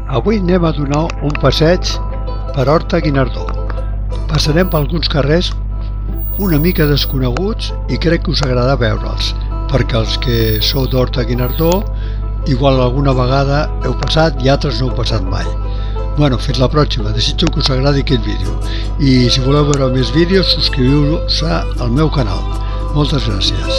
Avui anem a donar un passeig per Horta-Guinardó. Passarem per alguns carrers una mica desconeguts i crec que us agradarà veure'ls, perquè els que sou d'Horta-Guinardó igual alguna vegada heu passat i altres no heu passat mai. Bueno, fins la pròxima, desitjo que us agradi aquest vídeo i si voleu veure més vídeos subscriviu-vos al meu canal. Moltes gràcies.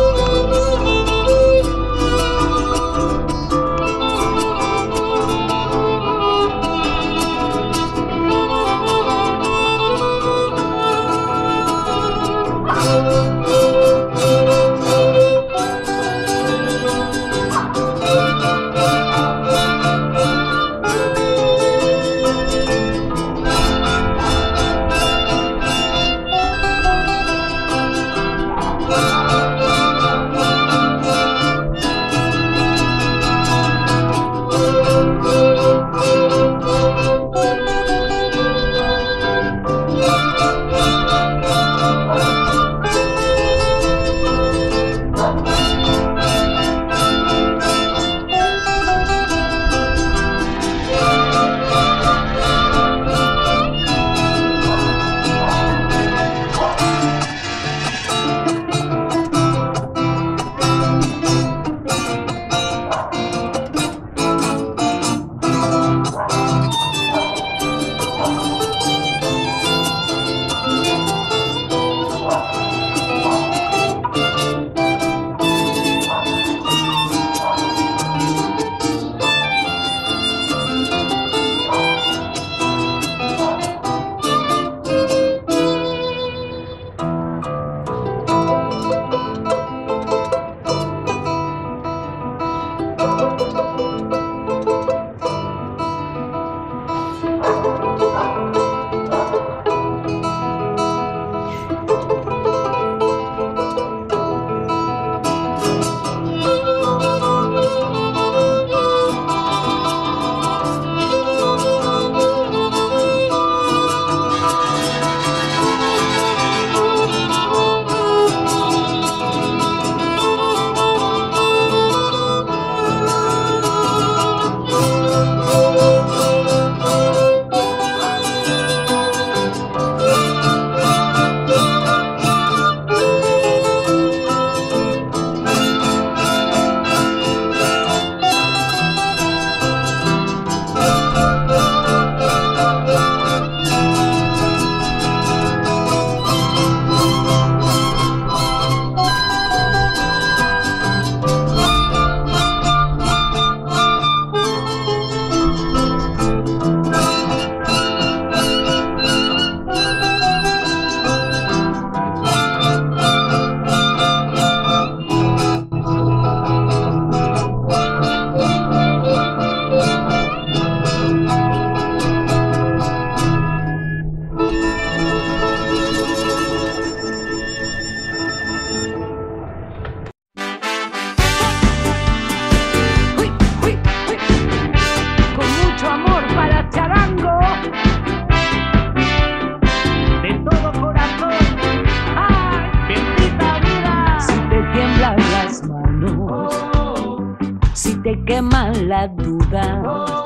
Queman la duda.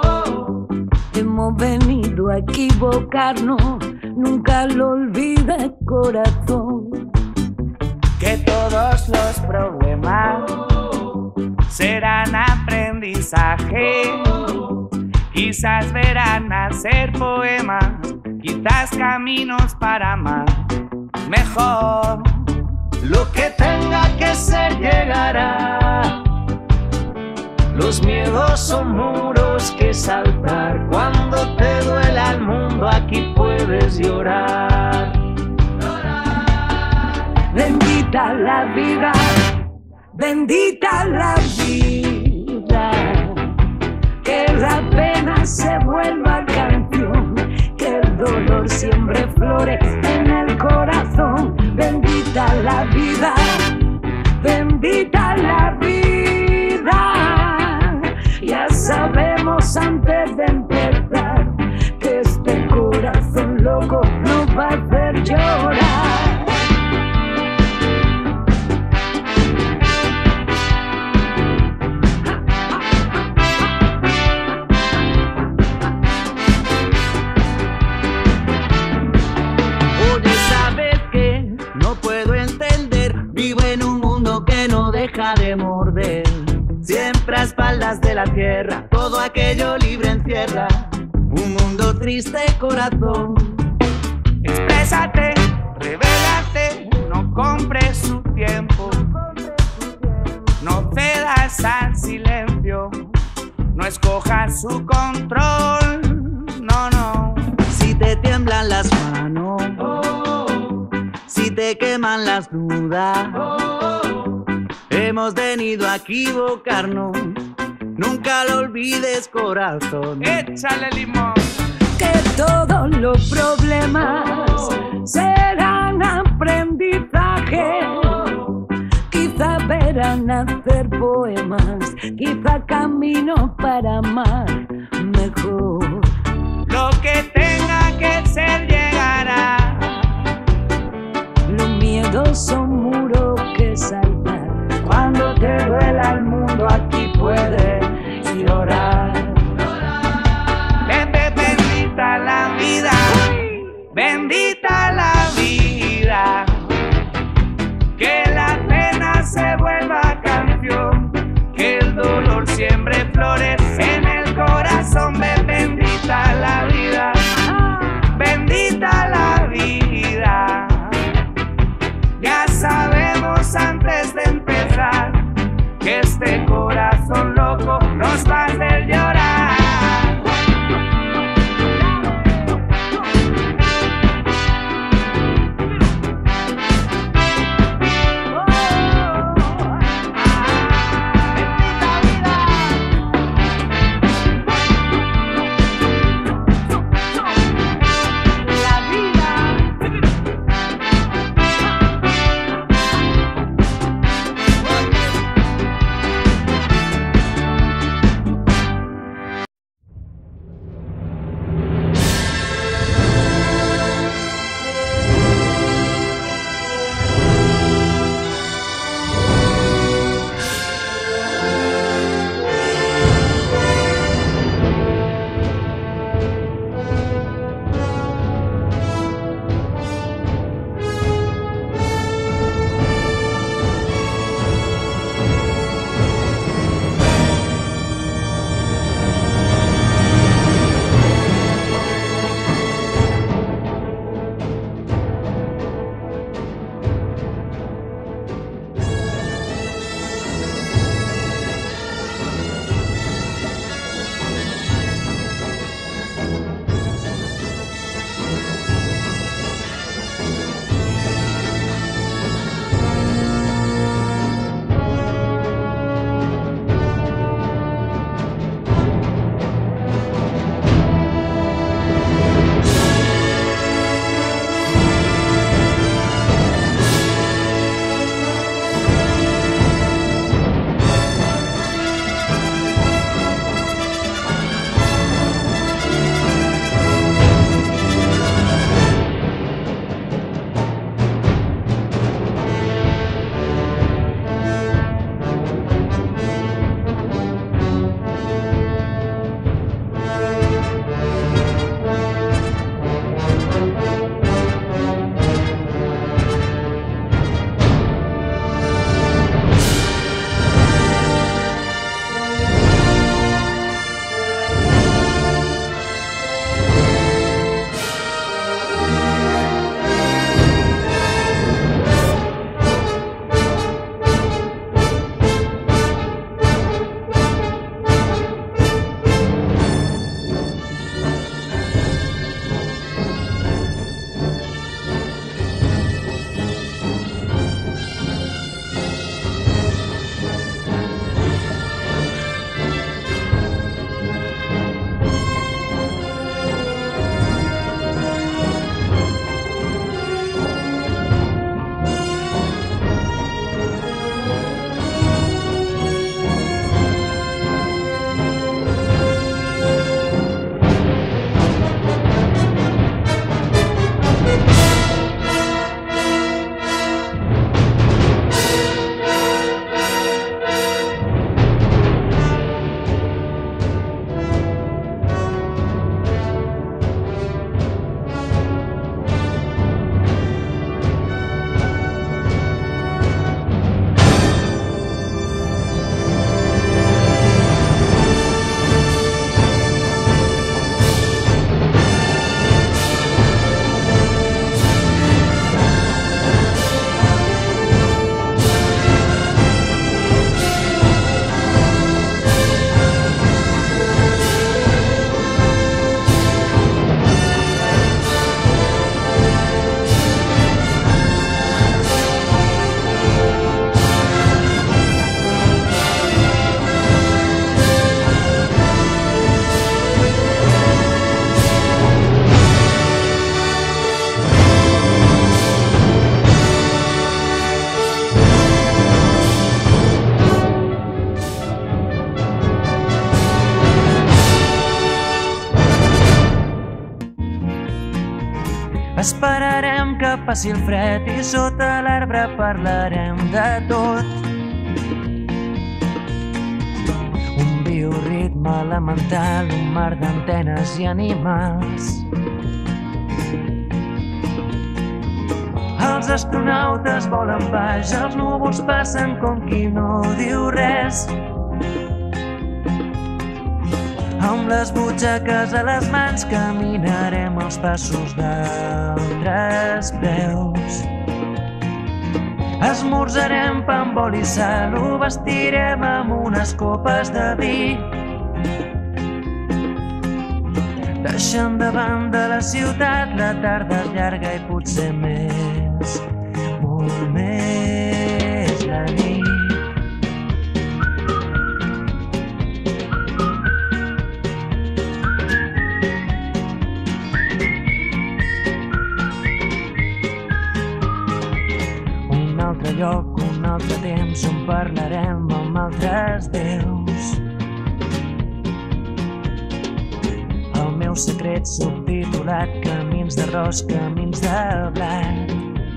Hemos venido a equivocarnos, nunca lo olvides, corazón. Que todos los problemas serán aprendizaje. Quizás verán nacer poemas, quizás caminos para amar mejor. Lo que tenga que ser llegará. Los miedos son muros que saltar. Cuando te duela el mundo, aquí puedes llorar. Bendita la vida, bendita la vida. Que la pena se vuelva canción, que el dolor siembre flores en el corazón. Bendita la vida, bendita la vida. Ya sabemos antes de empezar que este corazón loco nos va a hacer llorar. guerra, todo aquello libre encierra un mundo triste, corazón. Exprésate, revélate, no compres su tiempo, no cedas al silencio, no escojas su control, no, no. Si te tiemblan las manos, si te queman las dudas, hemos venido a equivocarnos, nunca lo olvides, corazón. Échale limón. Que todos los problemas serán aprendizaje. Quizá verán hacer poemas, quizá camino para amar mejor. Lo que tenga que ser llegará. Los miedos son muros que saltar. Cuando te duela el mundo aquí puedes llorar. Bendita la vida, bendita la vida, que la pena se vuelva canción, que el dolor siempre florece en el corazón. Bendita la vida, bendita la vida, ya Esperarem que passi el fred i sota l'arbre parlarem de tot. Un bioritme elemental, un mar d'antenes i animals. Els astronautes volen baix, els núvols passen com qui no diu res. Amb les butxaques a les mans caminarem els passos d'altres peus. Esmorzarem pa amb oli i sal, ho vestirem amb unes copes de vi. Deixant de banda la ciutat, la tarda és llarga i potser més, molt més la nit. Un altre lloc, un altre temps on parlarem amb altres déus. El meu secret subtitulat, camins d'arròs, camins de blat.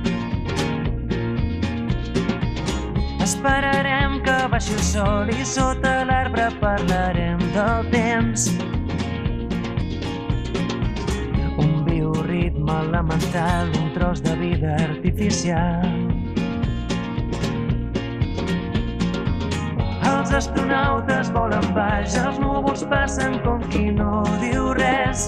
Esperarem que baixi el sol i sota l'arbre parlarem del temps. Un bioritme elemental, un tros de vida artificial. Els astronautes volen baix, els núvols passen com qui no diu res.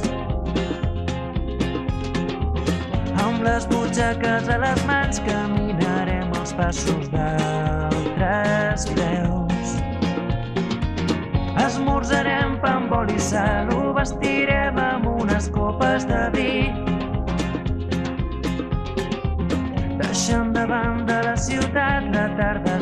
Amb les butxaques a les mans caminarem els passos d'altres peus. Esmorzarem pa amb oli i sal, ho vestirem amb unes copes de vi. Deixant de banda la ciutat, la tarda